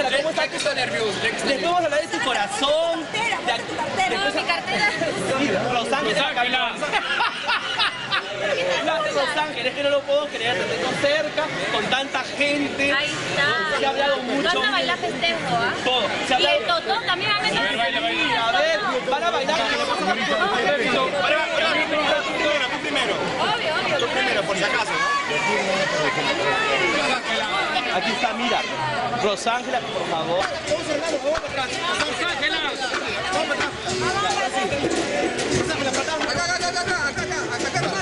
Rosángela, ¿cómo estás? Estoy nervioso. Después vamos a hablar de tu corazón. No, mi cartera. Rosángela. Rosángela, es que no lo puedo creer, te tengo cerca, con tanta gente. Ahí está. Se ha hablado mucho. Van a bailar festejo, ¿ah? Todo. Y el Totón también va a meter. A ver, van a bailar. Tú primero. Obvio. Tú primero, por si acaso, ¿no? Aquí está, mira. Rosángela, por favor. Vamos hermano, vamos para atrás. Rosángela. Vamos para atrás. Rosángela, para atrás. Acá.